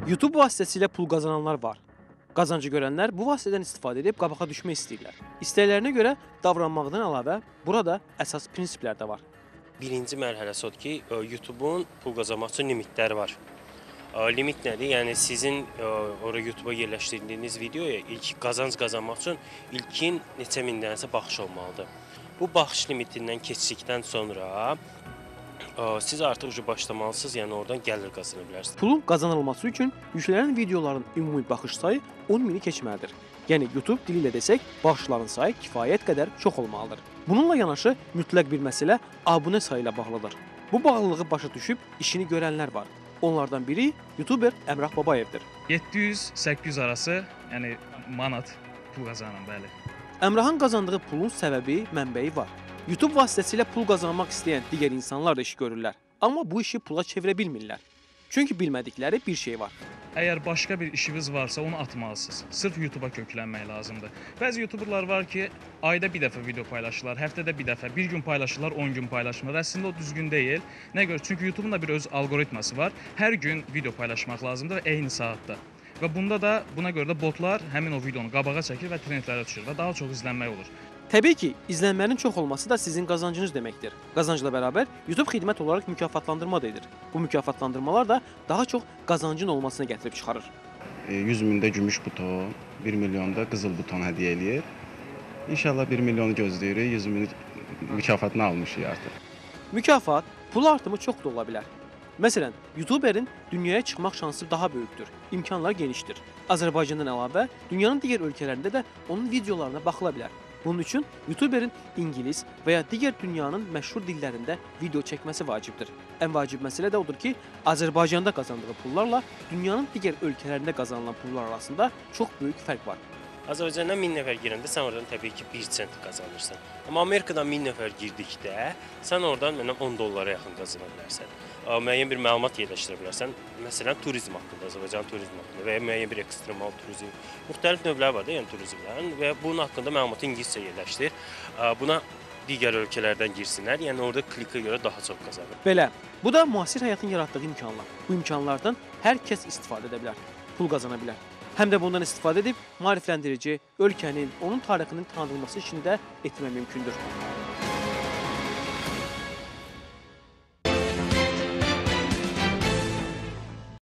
YouTube vasitəsilə pul qazananlar var. Qazancı görənlər bu vasitədən istifadə edib qabağa düşmək istəyirlər. İstəklərinə görə davranmaqdan əlavə burada əsas prinsiplər də var. Birinci mərhələsi odur ki, YouTube-un pul qazanmaq üçün limitləri var. Limit nədir? Yəni sizin oraya YouTube-a yerləşdirdiyiniz videoya ilk qazanc qazanmaq üçün ilkin neçə min dənəsə baxış olmalıdır. Bu baxış limitindən keçdikdən sonra siz artıq başlamalısınız, yəni oradan gəlir qazana bilərsiniz. Pulun qazanılması üçün yüklənən videoların ümumi baxış sayı 10 mini keçməlidir. Yəni YouTube dili ilə desək, baxışların sayı kifayət qədər çox olmalıdır. Bununla yanaşı mütləq bir məsələ abunə sayı ilə bağlıdır. Bu bağlılığı başa düşüb işini görənlər var. Onlardan biri YouTuber Əmrah Babayevdir. 700-800 arası, yəni manat pul qazanan, bəli. Əmrahın qazandığı pulun səbəbi, mənbəyi var. YouTube vasitəsilə pul qazanmaq istəyən digər insanlar da iş görürlər. Amma bu işi pula çevirə bilmirlər. Çünki bilmədikləri bir şey var. Əgər başqa bir işiniz varsa, onu atmalısınız. Sırf YouTube-a köklənmək lazımdır. Bəzi YouTuberlar var ki, ayda bir dəfə video paylaşırlar, həftədə bir dəfə, bir gün paylaşırlar, 10 gün paylaşmırlar. Əslində o düzgün deyil. Nə görə? Çünki YouTube-un da bir öz alqoritması var. Hər gün video paylaşmaq lazımdır və eyni saatda. Və bunda da buna görə də botlar həmin o videonu qabağa çəkir və trendlərə düşür və daha çox izlənmək olur. Təbii ki, izlənmənin çox olması da sizin qazancınız deməkdir. Qazancla bərabər YouTube xidmət olaraq mükafatlandırma da edir. Bu mükafatlandırmalar da daha çox qazancın olmasına gətirib çıxarır. 100 mində gümüş buton, 1 milyonda qızıl buton hədiyyə eləyir. İnşallah 1 milyonu gözləyirik, 100 min mükafatını almışıq artıq. Mükafat, pul artımı çox da ola bilər. Məsələn, YouTuberin dünyaya çıxmaq şansı daha böyükdür, imkanlar genişdir. Azərbaycandan əlavə, dünyanın digər ölkələrində də onun videolarına baxıla bilər. Bunun üçün YouTuberin İngilis və ya digər dünyanın məşhur dillərində video çəkməsi vacibdir. Ən vacib məsələ də odur ki, Azərbaycanda qazandığı pullarla dünyanın digər ölkələrində qazanılan pullar arasında çox böyük fərq var. Azərbaycandan 1000 nəfər girəndə sən oradan təbii ki 1 sent qazanırsan. Amma Amerikadan 1000 nəfər girdikdə sən oradan mənə 10 dollara yaxın qazana bilərsən. Müəyyən bir məlumat yerləşdirə bilərsən. Məsələn, turizm haqqında, Azərbaycan turizmi haqqında və ya müəyyən bir ekstremal turizm. Müxtəlif növlər var da, yəni turizmlərin və bunun haqqında məlumatı ingiliscə yerləşdir. Buna digər ölkələrdən girsinlər, yəni orada klikə görə daha çox qazanır. Belə, bu da müasir həyatın yaratdığı imkanlar. Bu imkanlardan hər kəs istifadə edə bilər, pul qazana bilər. Həm də bundan istifadə edib maarifləndirici, ölkənin, onun tarixinin tanıdılması üçün də etmək mümkündür.